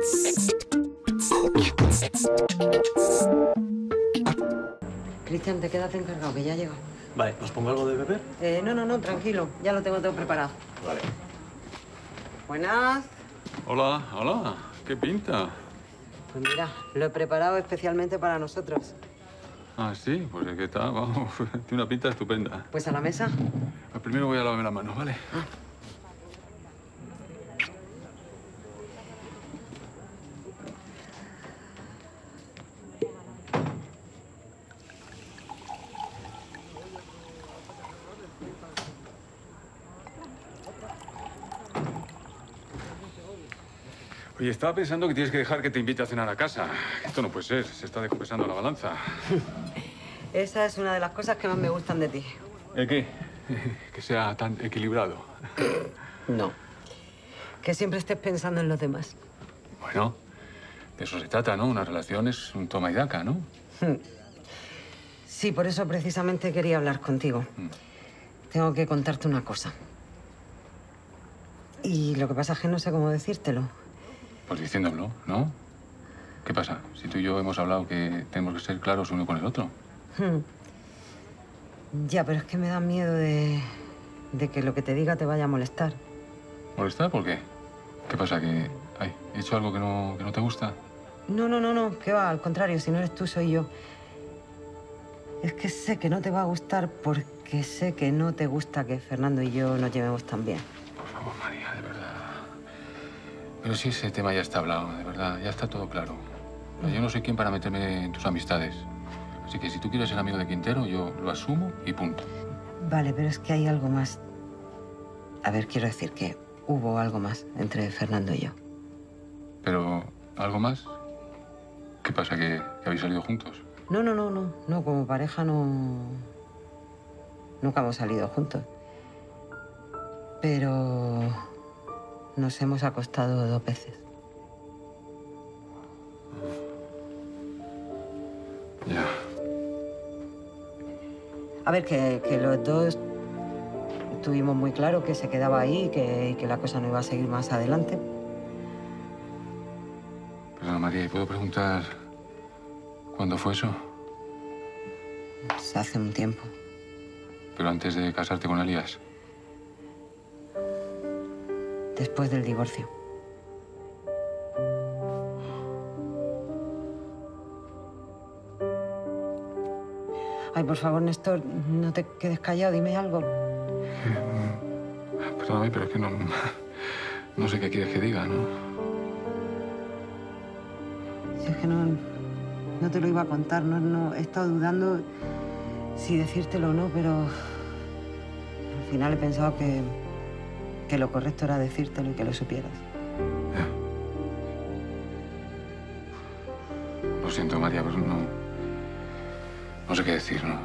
Cristian, te quedas encargado, que ya llega. Vale, ¿os pongo algo de beber? No, tranquilo. Ya lo tengo todo preparado. Vale. Buenas. Hola, hola. ¿Qué pinta? Pues mira, lo he preparado especialmente para nosotros. Ah, sí, pues ¿qué tal? Vamos, tiene una pinta estupenda. Pues a la mesa. Primero voy a lavarme las manos, ¿vale? Oye, estaba pensando que tienes que dejar que te invite a cenar a casa. Esto no puede ser, se está descompensando la balanza. Esa es una de las cosas que más me gustan de ti. ¿El qué? Que sea tan equilibrado. No. Que siempre estés pensando en los demás. Bueno, de eso se trata, ¿no? Una relación es un toma y daca, ¿no? Sí, por eso precisamente quería hablar contigo. Tengo que contarte una cosa. Y lo que pasa es que no sé cómo decírtelo. Pues diciéndolo, ¿no? ¿Qué pasa? Si tú y yo hemos hablado que tenemos que ser claros uno con el otro. Ya, pero es que me da miedo de que lo que te diga te vaya a molestar. ¿Molestar? ¿Por qué? ¿Qué pasa? ¿Que he hecho algo que no te gusta? No, ¿qué va? Al contrario, si no eres tú, soy yo. Es que sé que no te va a gustar porque sé que no te gusta que Fernando y yo nos llevemos tan bien. Por favor, María, de verdad. Pero si ese tema ya está hablado, de verdad, ya está todo claro. Yo no soy quien para meterme en tus amistades. Así que si tú quieres ser amigo de Quintero, yo lo asumo y punto. Vale, pero es que hay algo más. A ver, quiero decir que hubo algo más entre Fernando y yo. ¿Pero algo más? ¿Qué pasa, que habéis salido juntos? No, como pareja no... Nunca hemos salido juntos. Pero nos hemos acostado 2 veces. Ya. A ver, que los dos tuvimos muy claro que se quedaba ahí y que la cosa no iba a seguir más adelante. Perdona, María, ¿y puedo preguntar cuándo fue eso? Pues hace un tiempo. Pero antes de casarte con Elías. Después del divorcio. Ay, por favor, Néstor, no te quedes callado, dime algo. Perdóname, pero es que no sé qué quieres que diga, ¿no? Si es que no te lo iba a contar, no he estado dudando si decírtelo o no, pero al final he pensado que lo correcto era decírtelo y que lo supieras. Ya. Lo siento, María, pero no sé qué decir, ¿no?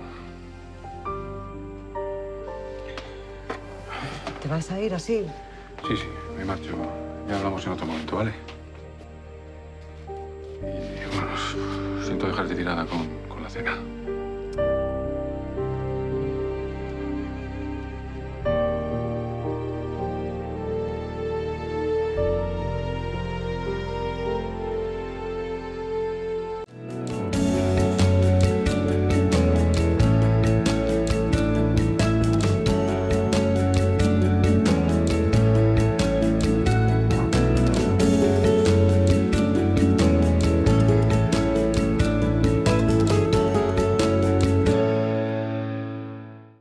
¿Te vas a ir así? Sí, me marcho. Ya hablamos en otro momento, ¿vale? Y bueno, siento dejarte tirada con la cena.